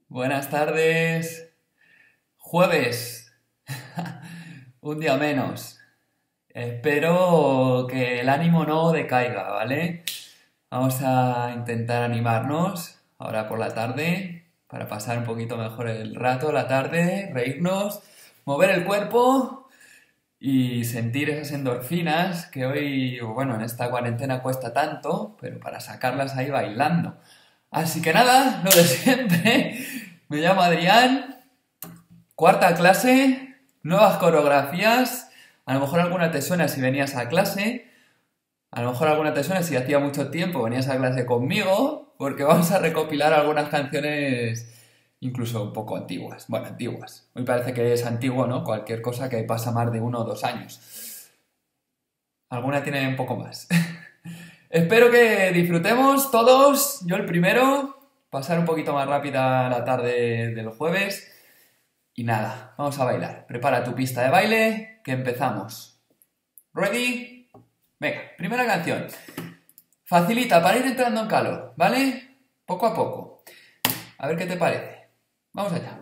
Buenas tardes. Jueves. Un día menos. Espero que el ánimo no decaiga, ¿vale? Vamos a intentar animarnos ahora por la tarde para pasar un poquito mejor el rato, la tarde, reírnos, mover el cuerpo y sentir esas endorfinas que hoy, bueno, en esta cuarentena cuesta tanto, pero para sacarlas ahí bailando. Así que nada, lo de siempre. Me llamo Adrián, cuarta clase, nuevas coreografías. A lo mejor alguna te suena si venías a clase. A lo mejor alguna te suena si hacía mucho tiempo venías a clase conmigo, porque vamos a recopilar algunas canciones incluso un poco antiguas. Bueno, antiguas. Hoy parece que es antiguo, ¿no? Cualquier cosa que pasa más de 1 o 2 años. Alguna tiene un poco más. Espero que disfrutemos todos, yo el primero, pasar un poquito más rápida la tarde del jueves. Y nada, vamos a bailar. Prepara tu pista de baile, que empezamos. ¿Ready? Venga, primera canción. Facilita para ir entrando en calor, ¿vale? Poco a poco. A ver qué te parece. Vamos allá.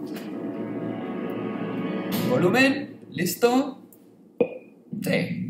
Volumen, ¿listo? Sí.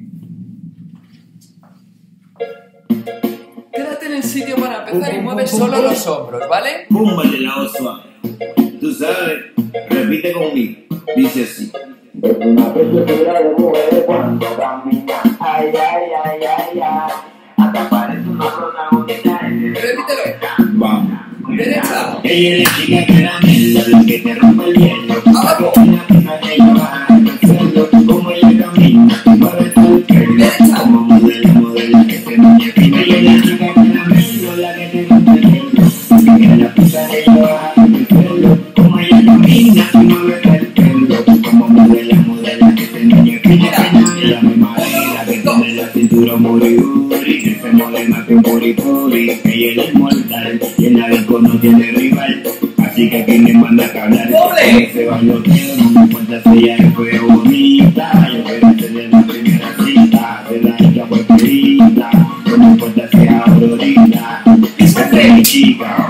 Quédate en el sitio para empezar y mueve solo los hombros, ¿vale? Púmbale la voz suave. Tú sabes, repite conmigo. Dice así. Es una preciosura de mujer cuando camina. Ay, ay, ay, ay, ay. Hasta parece una protagonista. Repítelo. Vamos. Derecha. Ella es la chica que la mela, la que te rompe el hielo. Abajo. La pisa de ella baja en el suelo. Como ella camina, mueve todo el pelo. Derecha. Como modela que se mueve fina. Ella es la chica que la mela, la que te rompe el hielo. La pisa de ella baja en el suelo. Como ella camina, mueve todo el pelo. Como modela que se mueve fina. La misma ella que tiene la cintura moriduri, que se mueve más que un puripuri. Ella es inmortal y en la disco no tiene rival. Así que aquí me manda a hablar. ¡Doble! Ese bailoteo no me importa si ella es fue bonita. Yo quiero tener la primera cita. Se la hecha fue perita. No me importa si es ahorita. Esa es mi chica.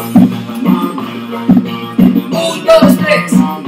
1, 2, 3.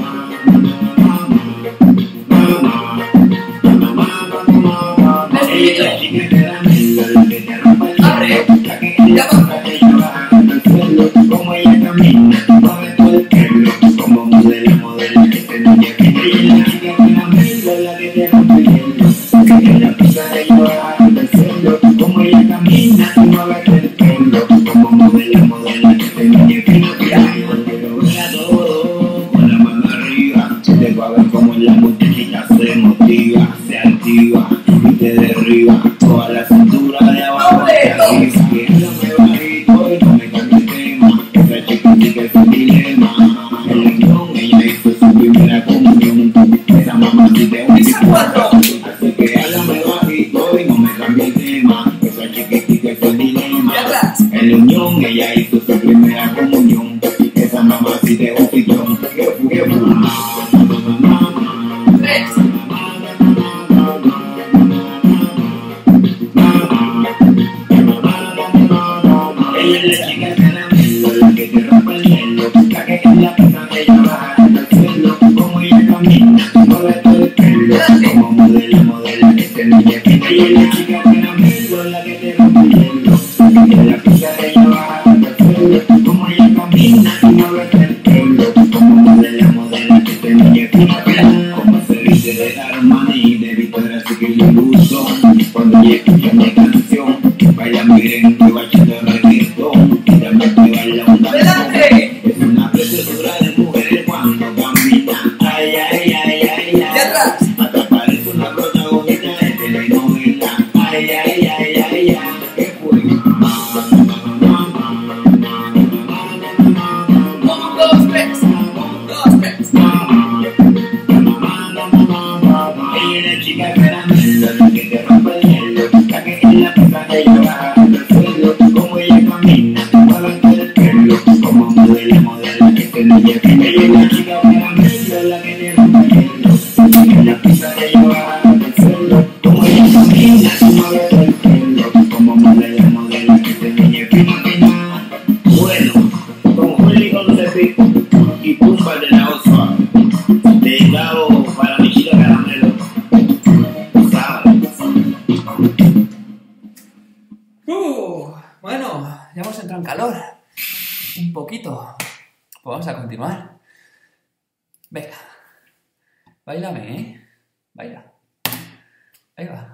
Ella es la chica que da miedo, la que te rompe el Abre. la que ella baja, ella baja en el suelo. Como ella camina, mueve todo el pelo. Como modela que se niña fina. Ella es la chica que da miedo, la que te rompe el hielo. Que ella pisa, ella baja en el suelo. Como ella camina, mueve todo el pelo. Como modela que se niña fina. Porque lo vea todo con la mano arriba. Se te va a ver como la muchachita se motiva, se activa y te derriba toda la cintura de abajo hacia arriba. Que háblame bajito y no me cambie el tema. Esa chiquitica es un dilema. En la unión ella hizo su primera comunión. Esa mamacita es un Pisa 4. Así que háblame bajito y no me cambie el tema. Esa chiquitica es un dilema. Y atrás. En la unión ella hizo su primera comunión. Esa mamacita es un pitón. Que fuma. 3. Ella es la chica caramelo, la que te rompe el hielo. La que en la pista ella baja en el suelo. Como ella camina, mueve todo el pelo. Como modela que se niña fina. Ella es la chica caramelo, la que te rompe el hielo. La que en la pista ella baja en el suelo. Como ella camina, mueve todo el pelo. Como modela que se niña fina. Como se dice de Armani, de Victoria Secret y Buzón. Cuando ella escucha mi canción, baila merengue, bachata, reggaetón. Y también te baila un danzón. ¡Delante! Es una preciosura de mujer cuando camina. Ay, ay, ay, ay, ay. Y atrás. Hasta parece una protagonista de telenovela. Ay, ay, ay, ay, ay. ¿Qué fue? 1, 2, 3. 1, 2, 3. Ella es la chica caramelo, la que te rompe el hielo. La que en la pista ella baja en el suelo. Como ella camina, mueve todo el pelo. Como modela que se niña fina. Ella es la chica caramelo, la que te rompe el hielo. La que en la pista ella baja en el suelo. Como ella camina, mueve todo el pelo. Como modela que se niña fina. Bueno, con Julio y con Cepito. vamos a continuar. Venga. Báilame, ¿eh? Baila. Ahí va.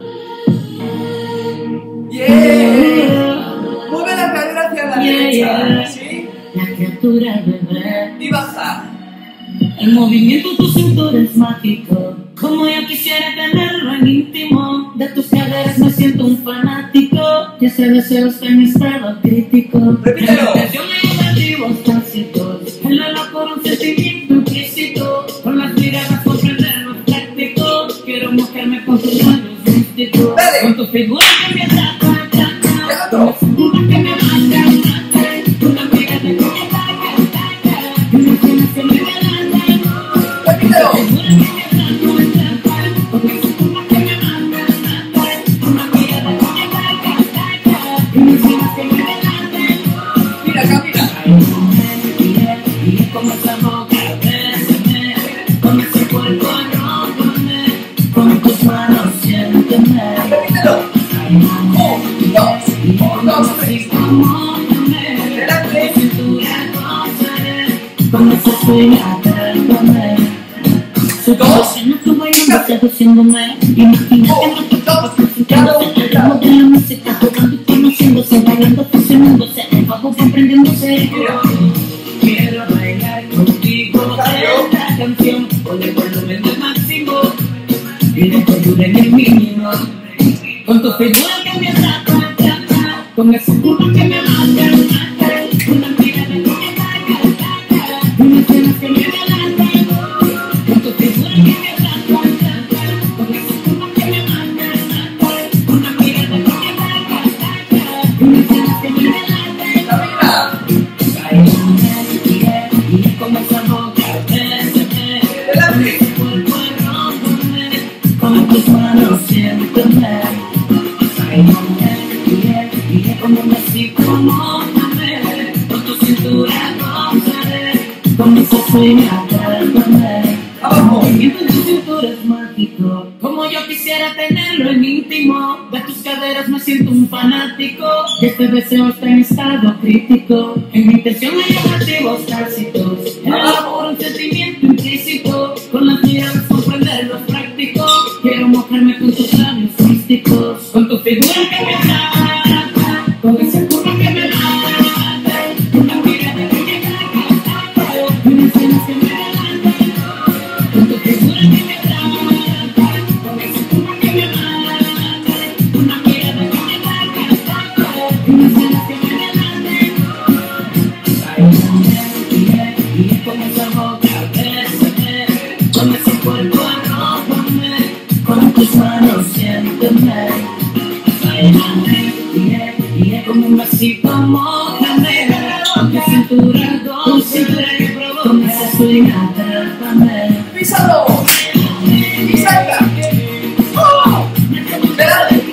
¡Yeah! Mueve la cadera hacia la derecha. ¿Sí? La criatura bebé. Y baja. El movimiento de tu cintura es mágico. Como yo quisiera tenerlo en íntimo. De tus caderas me siento un fanático. Y ese deseo está en mi estado crítico. Repítelo. La intención de llamativos tácitos. El alma por un sentimiento implícito. Con las miradas comprender lo práctico. Quiero mojarme con tus manos místicos. Dale. Con tu figura que me atrapa. Con la cintura que me mata. Una amiga de mi una cena que me adelanta. Repítelo. Mira, camina. Y como esa boca, bésame, con ese cuerpo arrópame, con tus manos siénteme. Repítelo. 1, 2, 3. Delante. Cintura gozaré, con ese swing atrápame. Dos. No estoy bailando, seduciéndome. Imagina que no te Dos. concentrado en el ritmo de la música, jugando y conociéndose, bailando, fusionándose, el bajo comprendiéndose. Quiero bailar contigo esta canción con el volumen del máximo y la cordura en el mínimo. Con tu figura que me atrapa, con ese culo que me mata, una mirada que me ataca, una escena que me adelanta. Con tu figura que me atrapa, con ese culo que me mata, una mirada que me ataca, una escena que me adelanta. Camina. Y como esa boca, bésame, Delante. ese cuerpo arrópame, con tus manos siénteme. Y como me sigo, mójame, con tu cintura gozaré, con ese swing atrápame. El movimiento de tu cintura es mágico, como yo quisiera tenerlo en íntimo. De tus caderas me siento un fanático, y este deseo está en estado crítico. En mi intención hay llamativos tácitos, en el amor un sentimiento implícito. Con las miradas comprender lo práctico, quiero mojarme con tus labios místicos. Con tu figura que me atrapa, con ese curva que me mata, una mirada que me ataca, una escena que me adelanta. Con tu figura que me atrapa, con ese curva que me mata, una mirada que me ataca, una escena que me adelanta. Y como esa boca, bésame, con ese cuerpo arrópame, con tus manos siénteme. Y como un vasito mójame, con tu cintura dulce, con ese swing atrápame. Písalo. Y salta. Delante.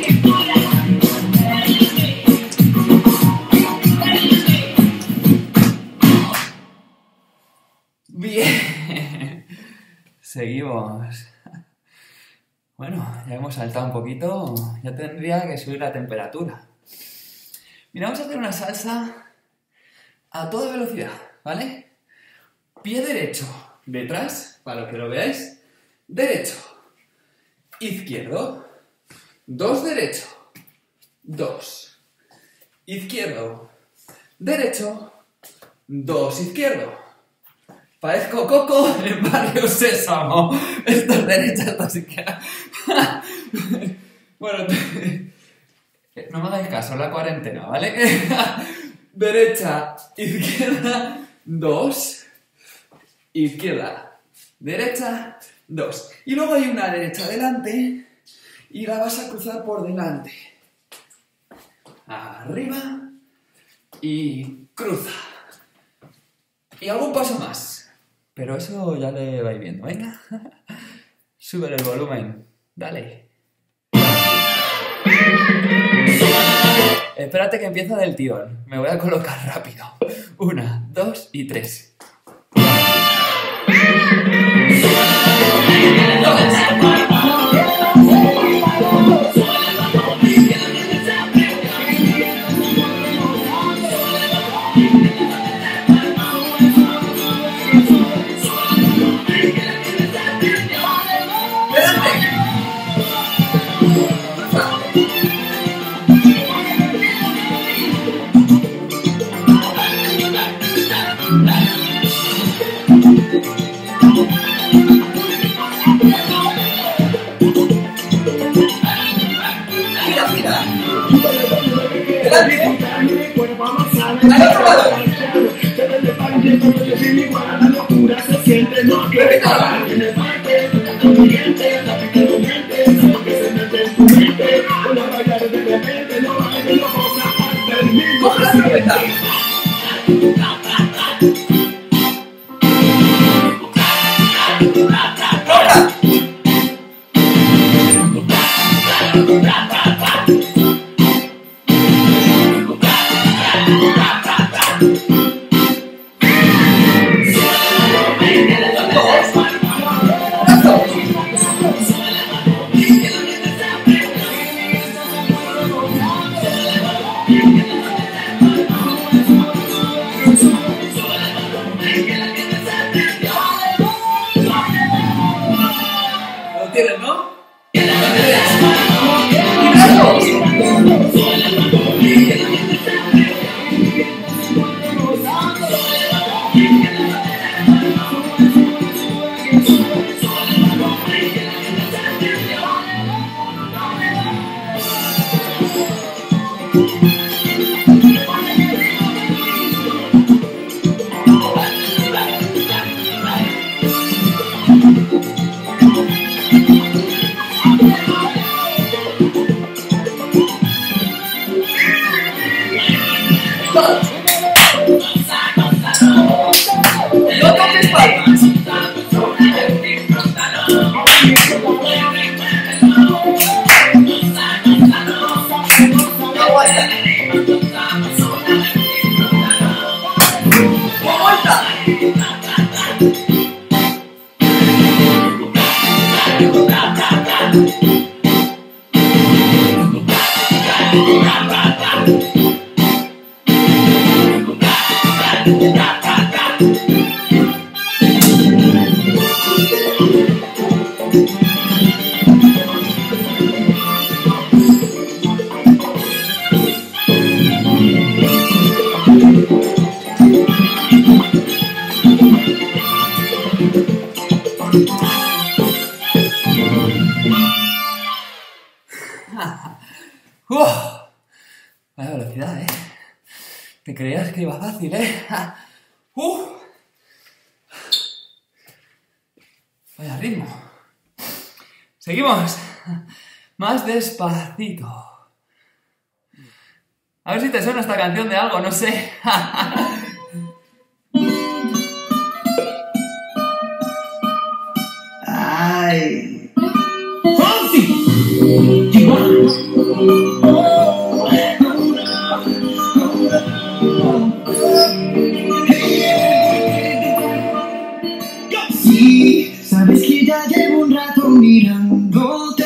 Bien. Seguimos. Bueno, ya hemos saltado un poquito. Ya tendría que subir la temperatura. Mira, vamos a hacer una salsa a toda velocidad, ¿vale? Pie derecho, detrás, para que lo veáis. Derecho, izquierdo, 2 derecho, 2, izquierdo, derecho, 2 izquierdo. Parezco Coco en Barrio Sésamo. Esto es derecha, esto es izquierda. Bueno, no me hagáis caso, la cuarentena, ¿vale? Derecha, izquierda, 2. Izquierda, derecha, 2. Y luego hay una derecha adelante y la vas a cruzar por delante. Arriba y cruza. Y algún paso más. Pero eso ya le vais viendo, venga. Sube el volumen. Dale. Espérate que empieza del tirón. Me voy a colocar rápido. 1, 2 y 3. disfrutarme mi cuerpo, no sabes. Se vende para que como yo sin igual, la locura se siente, no quiere parar. En el parque, con tu diente, la pica de mente, sabes que se mete en tu mente. Una bailar de repente, no hay no cosa hasta el mismo. ¡Coge la cerveza! ¿Lo tienes, no? No toques palmas. Vaya velocidad, ¿eh? Te creías que iba fácil, ¿eh? Vaya ritmo. Seguimos. Más despacito. A ver si te suena esta canción de algo, no sé. Ay. Sí, sabes que ya llevo un rato mirándote.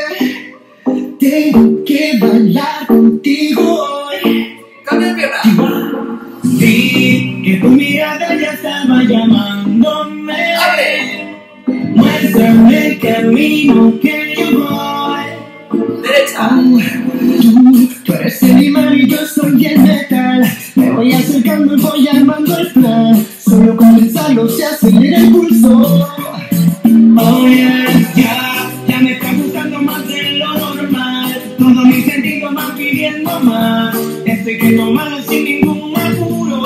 Tengo que bailar contigo hoy. ¡Cambia de pierna! Sí, que tu mirada ya estaba llamándome. ¡Abre! Muéstrame el camino que yo voy. ¡Derecha! Tú eres el imán y yo soy el metal. Me voy acercando y voy armando el plan. Solo con pensarlo se acelera el pulso. Oh yeah, ya me está gustando más de lo normal. Todos mis sentidos van pidiendo más. Estoy que tomarlo sin ningún apuro.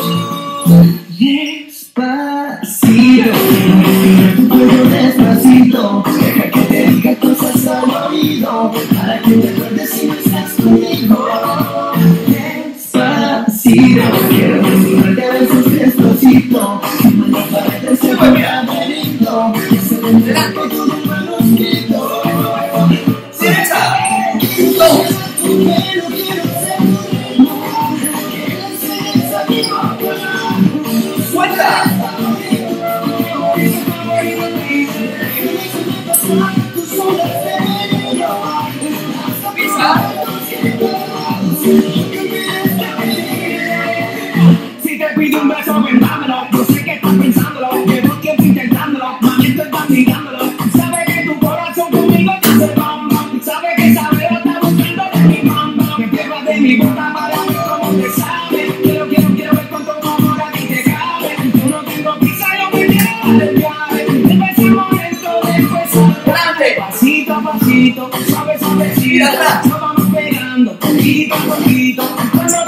Despacito, tu cuello despacito. Deja que te diga cosas al oído, para que te acuerdes si no estás conmigo. Despacito, quiero desnudarte a besos despacito. Mano para que se vea bonito. Que se vendrá con todo un manuscrito. ¡Derecha! Tu pelo quiero ser tu ritmo. Que la cereza mi boca. ¡Suelta! ¡Pisa! Si te pido un beso, ven dámelo. Yo sé que estás pensándolo. Llevo tiempo intentándolo. Mami, estoy practicándolo. Sabes que tu corazón conmigo te hace bam bam. Sabes que esa beba está buscando de mi mambo. Que pierdas de mi boca para ver cómo te sabe. Quiero ver con todo amor a ti te cabe. Yo no tengo prisa, yo me quiero dar el viaje. Desde ese momento después adelante. Pasito a pasito, suave suavecito. Mira atrás. Nos vamos pegando poquito a poquito. Cuando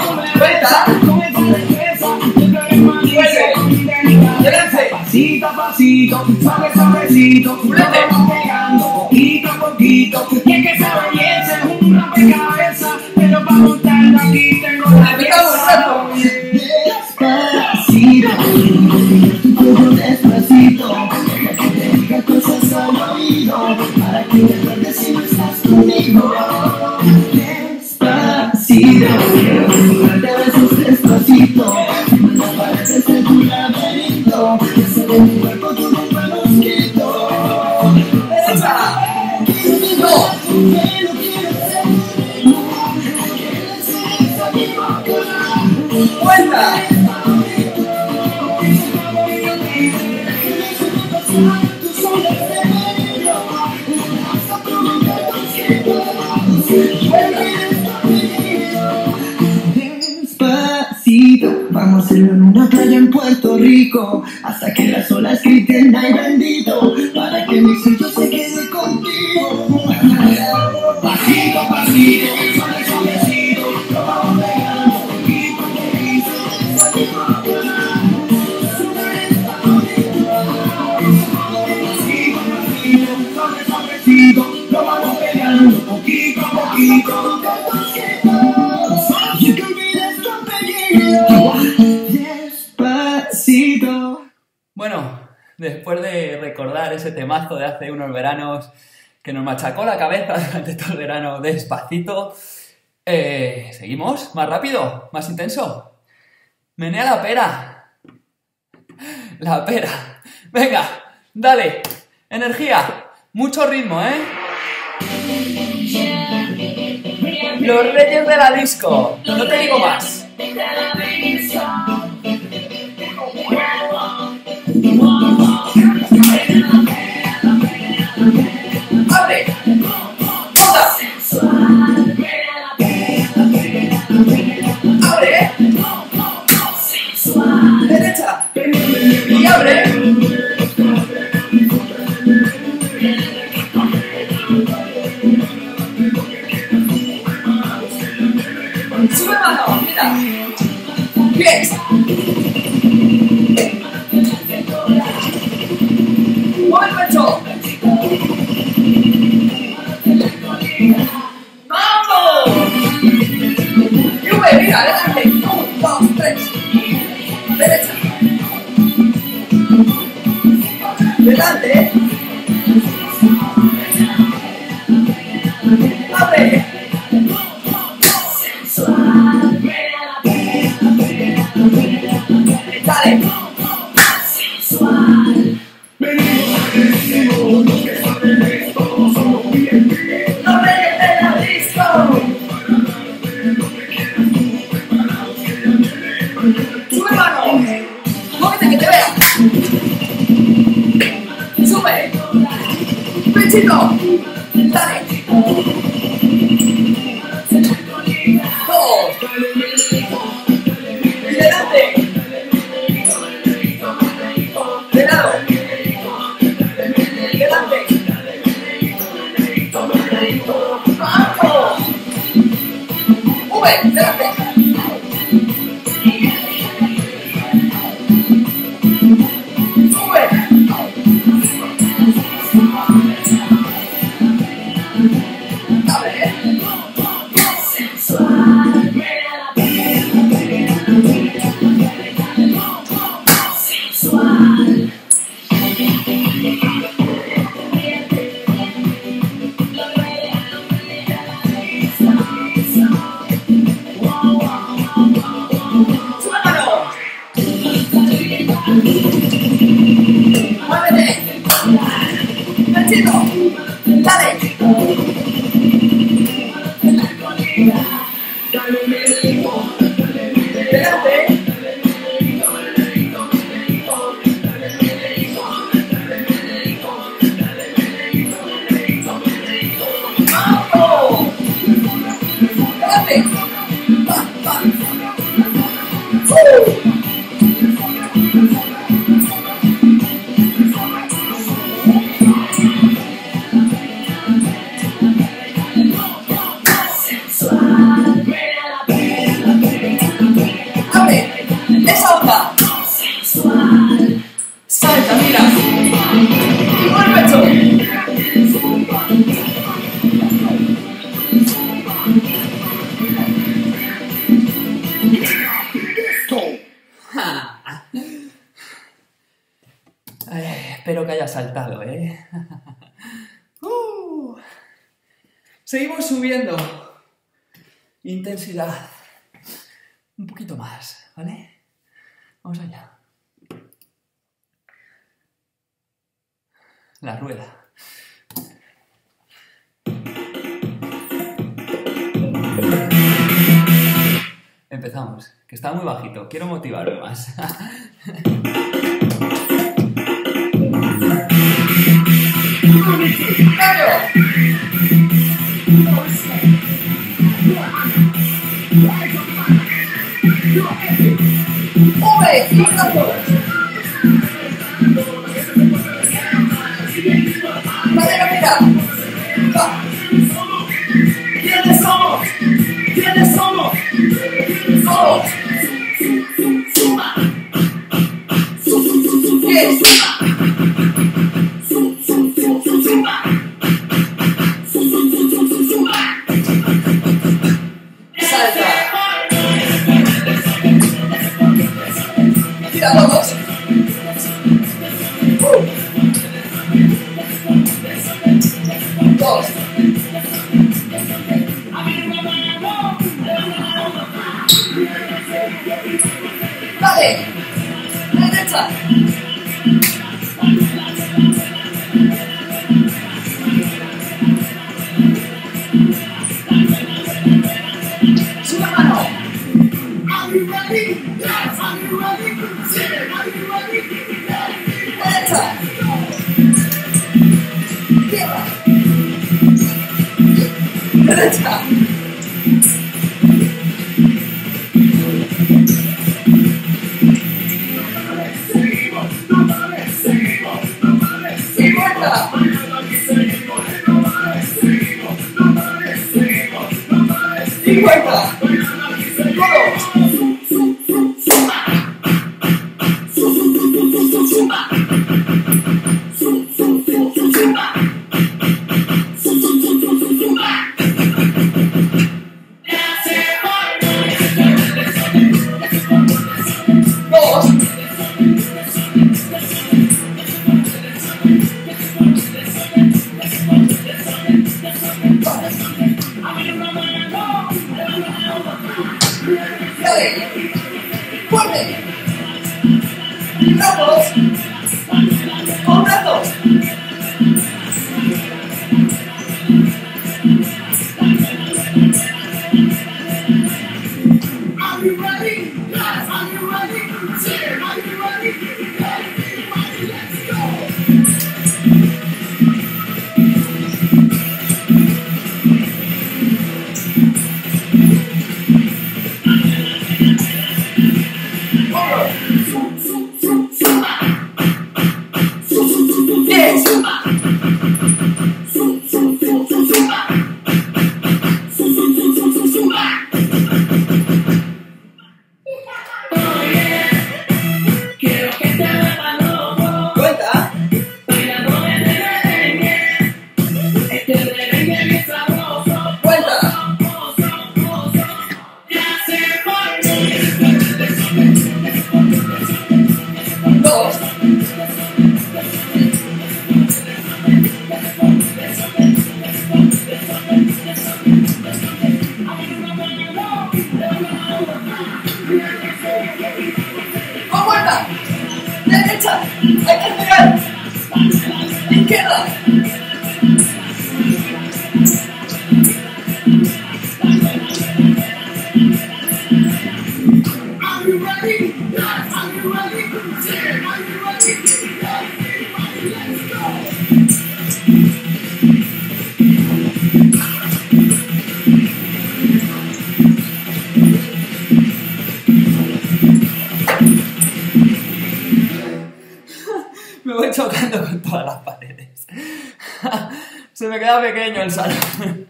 poquito, suave, suavecito, lo vamos pegando poquito a poquito. Y es que esa belleza es un rompecabezas, pero para montarlo aquí tengo la pieza. Despacito, tu cuerpo despacito, deja que te diga cosas al oído, para que te acuerdes si no estás conmigo. Despacito, quiero desnudarte a besos despacito, firme las paredes de tu laberinto, y hacer de mi cuerpo tu rumbo mosquito. ¡Cuenta! Despacito, vamos a hacerlo en una playa en Puerto Rico, hasta que las olas griten ay bendito, para que mi sueño se quede contigo. Pasito, pasito, suave, suavecito, lo vamos pegando poquito a poquito. Suave, suavecito, lo vamos pegando poquito a poquito. You can be despacito. Bueno, después de recordar ese temazo de hace unos veranos que nos machacó la cabeza durante todo el verano, Despacito, seguimos, más rápido, más intenso. Menea la pera. La pera. Venga, dale. Energía. Mucho ritmo, ¿eh? Los reyes de la disco. No te digo más. ¡Abre! ¡Toda! ¡Abre! ¡Derecha! ¡Y abre! ¡Sube mano! ¡Mira! ¡Pies! ¡Mueve el pecho! ¡Vamos! ¡Y mira! ¡Adelante! 1, 2, 3. Derecha. Delante. Abre. Dale. Los reyes de la disco. Sube mano. Muévete que te vea. Sube. Pechito. Dale. 2. Y delante. De lado. Delante. ¡Vamos! Delante. Sube. A ver. Muévete. Pechito. Dale. Delante. ¡Vamos! Delante. Va, va. notado, ¿eh? Seguimos subiendo. Intensidad. Un poquito más, ¿vale? Vamos allá. La rueda. Empezamos, que está muy bajito. Quiero motivarme más. ¿Quiénes somos? ¿Quiénes somos? Somos. Salta. Tira todos. Dos. Dale. Derecha. Sube mano. Are you ready? Yes. Are you ready? Yeah. Are you ready? Derecha. Izquierda. Derecha. Me voy chocando con todas las paredes. Se me queda pequeño el salón.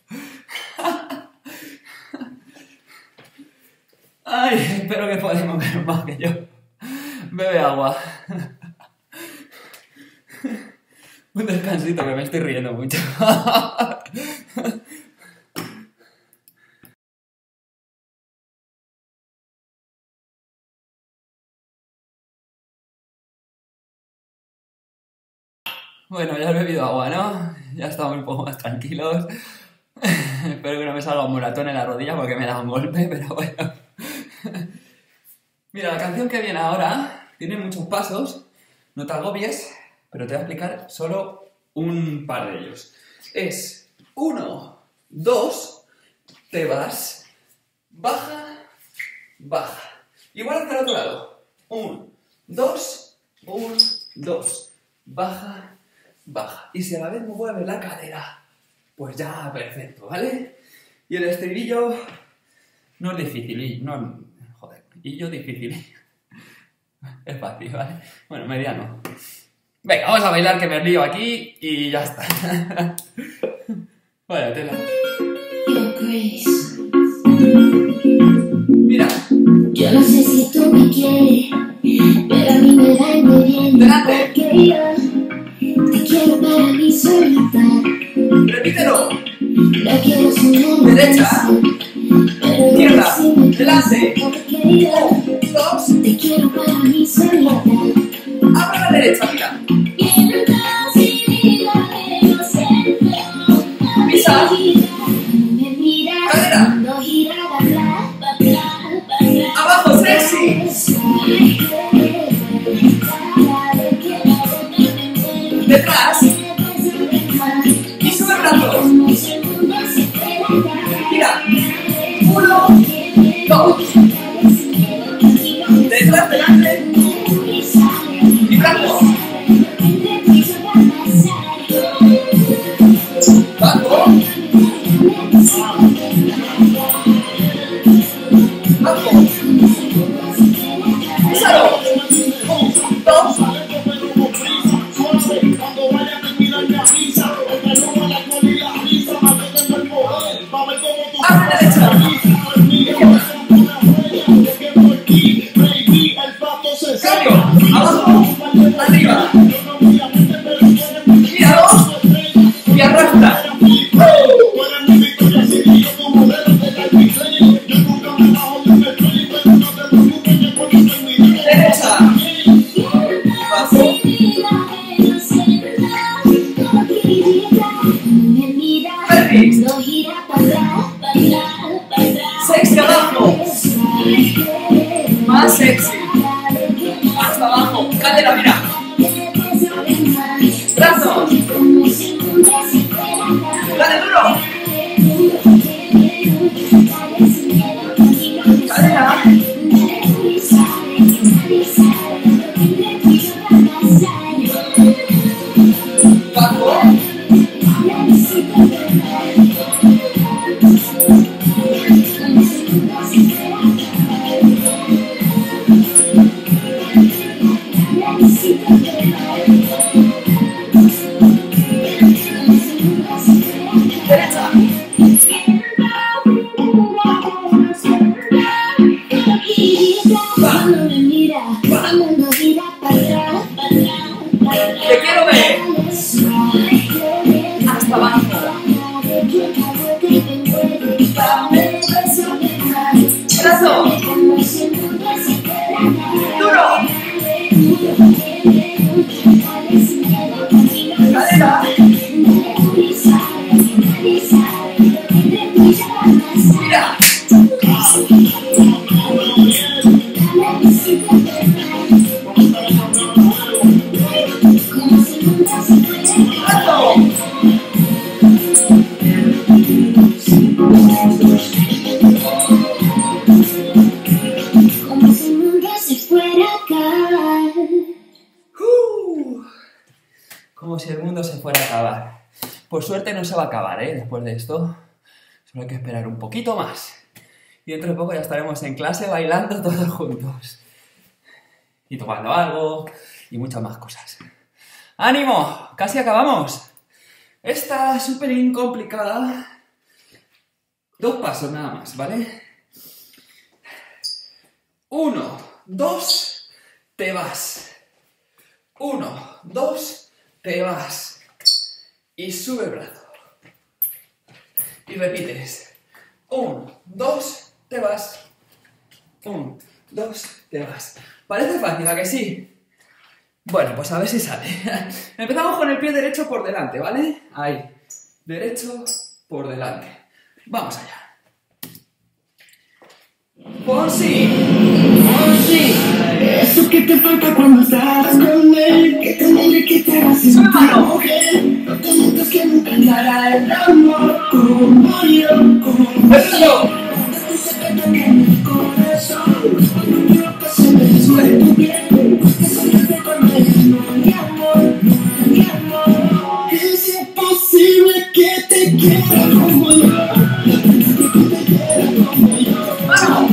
Ay, espero que podáis mover más que yo. Bebe agua. Un descansito, que me estoy riendo mucho. Bueno, ya he bebido agua, ¿no? Ya estamos un poco más tranquilos. Espero que no me salga un moratón en la rodilla porque me da un golpe, pero bueno. Mira, la canción que viene ahora tiene muchos pasos. No te agobies, pero te voy a explicar solo un par de ellos. Es 1, 2, te vas, baja, baja. Igual hacia el otro lado. 1, 2, 1, 2, baja, baja. Y si a la vez mueve la cadera, pues ya perfecto, ¿vale? Y el estribillo no es difícil, no, joder, y yo difícil. Es fácil, ¿vale? Bueno, mediano. Venga, vamos a bailar que me lío aquí y ya está. Vaya tela. Mira. Yo no sé si tú me quieres, pero a mí me da muy bien. Delante. Porque yo te quiero para mí solita. Repítelo. No quiero sonar Derecha. Izquierda. Delante. Porque yo 2. te quiero para mí solita. Abra la derecha, mira. Pisa. Me mira Cadera. cuando gira para atrás. Abajo, sexy. Detrás. Y sube el brazo. Mira. 1, 2. Detrás, delante. Y brazo. Bajo. Bajo. Písalo. 1, 2. Abre derecha. Cambio. Abajo. Arriba. Gíralo. Y arrastra. Derecha. Bajo. Sexy abajo. Más sexy. Hasta abajo. Cadera, mira. Brazo. Dale duro. Cadera. Bajo. Derecha. Te quiero ver. Hasta abajo. Brazo. Duro. Cadera. Mira. Brazo. Como si nunca se fuera a acabar. Como si el mundo se fuera a acabar. Por suerte no se va a acabar, ¿eh? Después de esto. Solo hay que esperar un poquito más. Y dentro de poco ya estaremos en clase bailando todos juntos. Y tomando algo. Y muchas más cosas. ¡Ánimo! ¡Casi acabamos! Esta es súper complicada. 2 pasos nada más, ¿vale? 1, 2, te vas. 1, 2, te vas. Y sube el brazo. Y repites. 1, 2, te vas. 1, 2, te vas. Parece fácil, ¿a que sí? Bueno, pues a ver si sale. Empezamos con el pie derecho por delante, ¿vale? Ahí. Derecho por delante. Vamos allá. Por sí. Eso que te falta cuando estás con él, que te mueve, que te hace sentir mujer. No te metas que nunca dará el amor como yo, como yo. Te secreto que en mi corazón, cuando quiero que se me descubre tu piel, que soñaste con él, no mi amor, no mi amor. Es imposible que te quiera como yo, que te quiera como yo. ¡Vamos!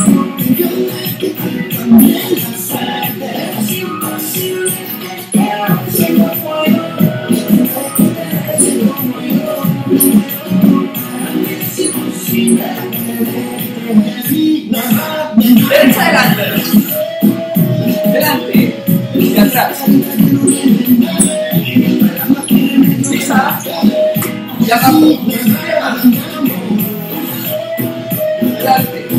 Derecha adelante. Delante. Y atrás. Pisa. Y abajo. Delante.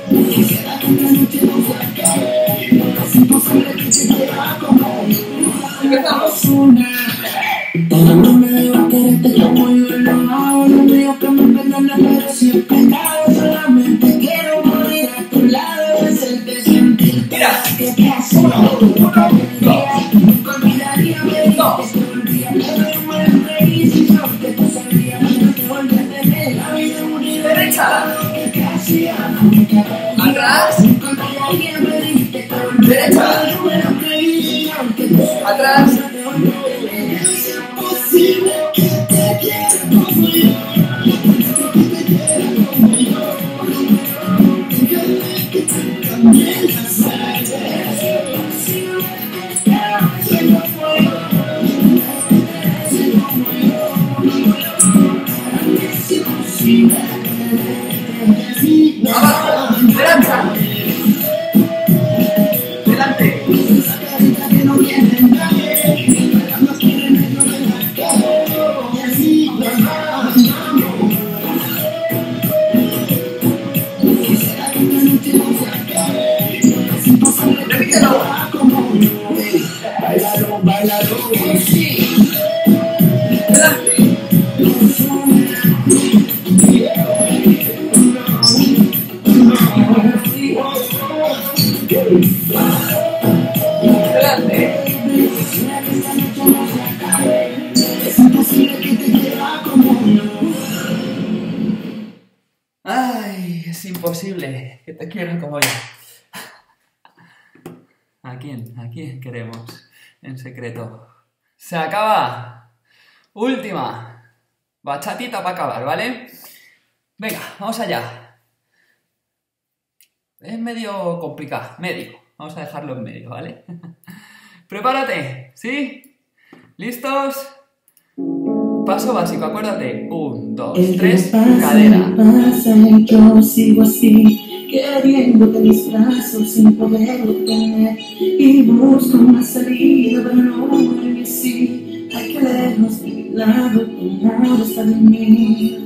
Empezamos. No me digo quererte como yo lo hago, no me digo que me perdones, pero siempre cago. Solamente quiero morir a tu lado, hacerte sentir que te hace nunca olvidaría, me dices que olvidaría, pero me reí si yo que tú sabrías que te volví a tener la vida unida. Derecha. Que te hacía nunca Atrás. olvidaría, me dijiste que olvidaría, Derecha. pero me lo creí, aunque tú Atrás. es imposible que te quiera como yo. Abajo. Derecha. Delante. Repítelo. Bailalo, Delante. Delante. Ay, es imposible que te quieran como yo. ¿A quién? ¿A quién queremos? En secreto. Se acaba. Última. Bachatita para acabar, ¿vale? Venga, vamos allá. Es medio complicado, medio. Vamos a dejarlo en medio, ¿vale? Prepárate, ¿sí? ¿Listos? Paso básico, acuérdate. 1, 2, 3, cadera. Pasa y yo sigo así, queriéndote en mis brazos sin poderlo tener. Y busco una salida, pero no vuelve así. Hay que lejos de mi lado, tu amor está de mí.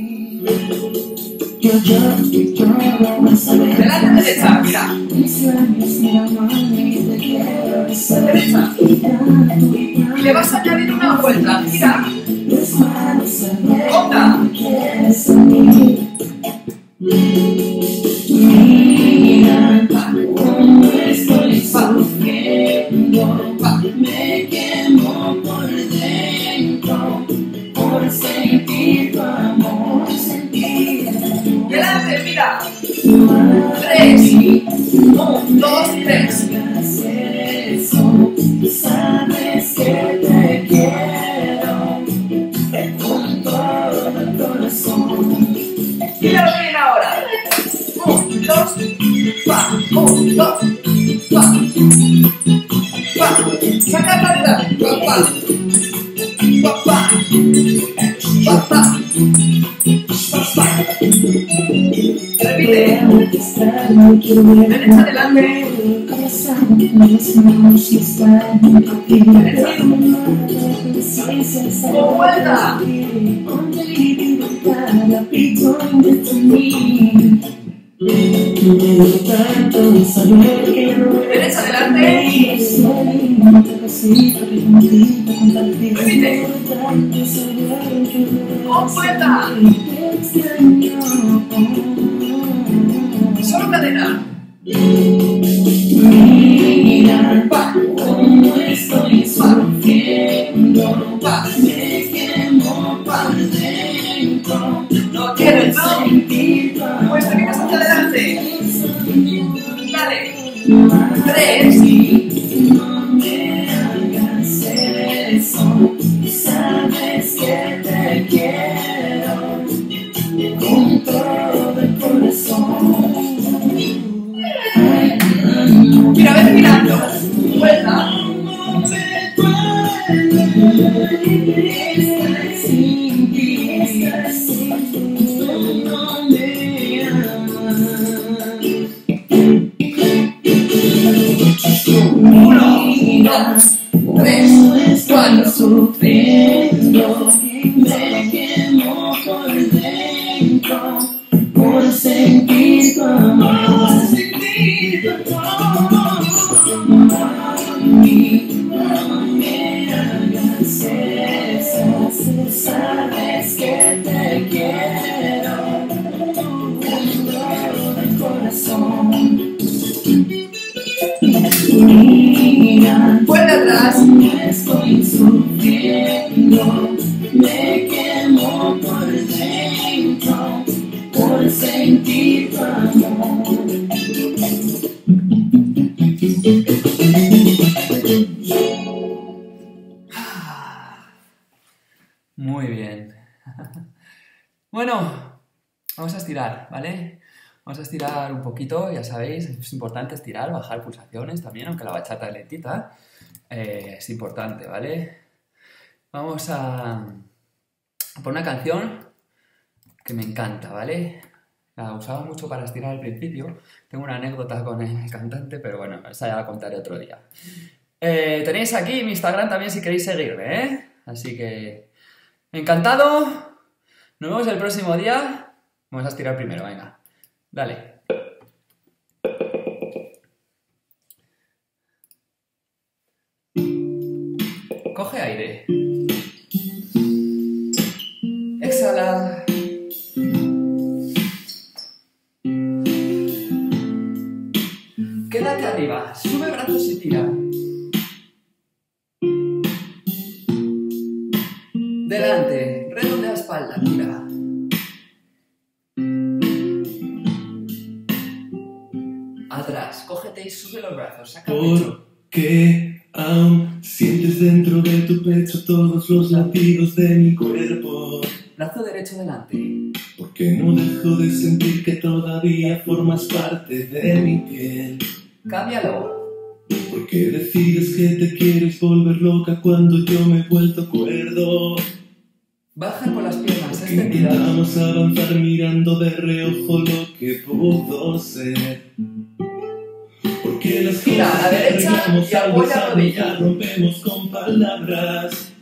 Yo no saber. Delante, derecha, mira. Mis labios me aman y te quiero besar. Derecha. Y le vas a añadir una vuelta, mira. Onda. Mira cómo estoy sufriendo, me quemo por dentro, por sentir tu amor, Delante, mira. 3. 1, 2, 3. Sabes que te quiero con todo el corazón. Y lo ven ahora. 1, 2, pa. 1, 2, pa. Pa. Saca para pa. Pa, pa. Pa, pa. Repite. Derecha adelante. Con vuelta. Derecha adelante. Repite. ¡Completa! Solo cadena. Mira, cómo estoy sufriendo, me quemo por dentro. No quieres, ¿no? Pues te miras hacia adelante. Dale. 3. No me hagas eso, sabes que te quiero con todo el corazón. Mira, vete mirando. Vuelta. Sufriendo, me quemo por dentro, por sentir tu amor, Mami, no me hagas eso, sabes que te quiero con todo el corazón. Mira, Vuelve atrás. estoy sufriendo, me quemo por dentro, por sentir tu amor. Muy bien. Bueno, vamos a estirar, ¿vale? Vamos a estirar un poquito, ya sabéis, es importante estirar, bajar pulsaciones también, aunque la bachata es lentita. Es importante, ¿vale? Vamos a por una canción que me encanta, ¿vale? La usaba mucho para estirar al principio. Tengo una anécdota con el cantante, pero bueno, esa ya la contaré otro día. Tenéis aquí mi Instagram también si queréis seguirme, ¿eh? Así que, encantado. Nos vemos el próximo día. Vamos a estirar primero, venga. Dale. Coge aire. Exhala. Quédate arriba. Sube brazos y tira. Delante. Redondea espalda. Tira. Atrás. Cógete y sube los brazos. Saca el pecho. Porque aún sientes dentro de tu pecho todos los latidos de mi cuerpo. Brazo derecho delante. Porque no dejo de sentir que todavía formas parte de mi piel. Cámbialo. Porque decides que te quieres volver loca cuando yo me he vuelto cuerdo. Baja con las piernas Porque extendidas. intentamos avanzar mirando de reojo lo que pudo ser. Porque las Gira a la cosas que derecha arreglamos y al apoya besarnos rodilla. las rompemos con palabras.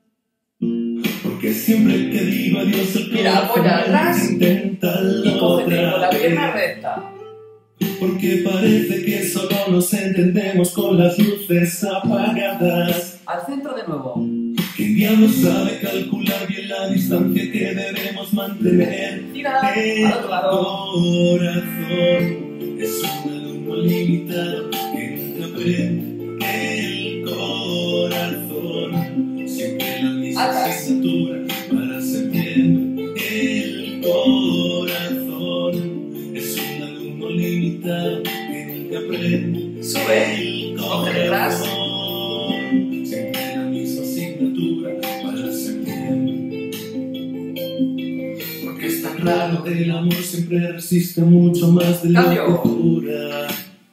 Porque siempre que digo adiós el Mira, apoya atrás inténtalo Y cógete con la otra pierna vez. recta. Porque parece que solo nos entendemos con las luces apagadas. Al centro de nuevo. ¿Quién diablo sabe calcular bien la distancia que debemos mantener? Gira al otro lado. Corazón es un alumno limitado que nunca aprende. El corazón siempre la misma Atrás. asignatura para septiembre. El corazón es un alumno limitado que nunca aprende. Sube. El Coge detrás. corazón siempre la misma asignatura para septiembre. Porque es tan raro, el amor siempre resiste mucho más de lo Cambio. que dura.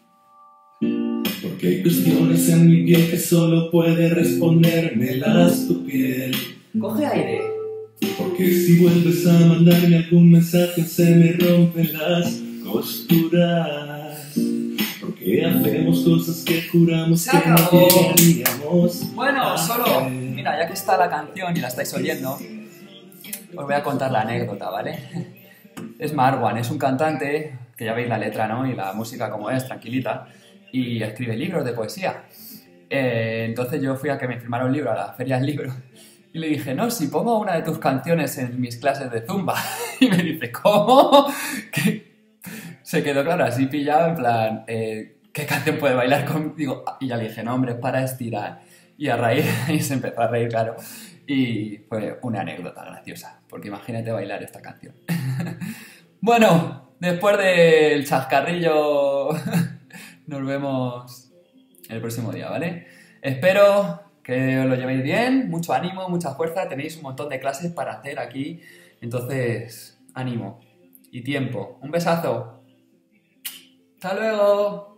Porque hay cuestiones en mi piel que solo puede respondérmelas tu piel. Coge aire. Porque si vuelves a mandarme algún mensaje se me rompen las costuras. Porque hacemos cosas que juramos Se que no acabó. llegaríamos Bueno, a solo, hacer. mira, ya que está la canción y la estáis oyendo, os voy a contar la anécdota, ¿vale? Es Marwan, es un cantante, que ya veis la letra, ¿no? Y la música como es, tranquilita, y escribe libros de poesía. Entonces yo fui a que me firmara un libro a la feria del libro y le dije, no, si pongo una de tus canciones en mis clases de Zumba. Y me dice, ¿cómo? Que se quedó, claro, así pillado, en plan, ¿qué canción puede bailar conmigo? Y ya le dije, no, hombre, es para estirar. Y a raíz de ahí se empezó a reír, claro. Y fue una anécdota graciosa, porque imagínate bailar esta canción. Bueno, después del chascarrillo, nos vemos el próximo día, ¿vale? Espero que os lo llevéis bien, mucho ánimo, mucha fuerza, tenéis un montón de clases para hacer aquí, entonces, ánimo y tiempo. Un besazo. ¡Hasta luego!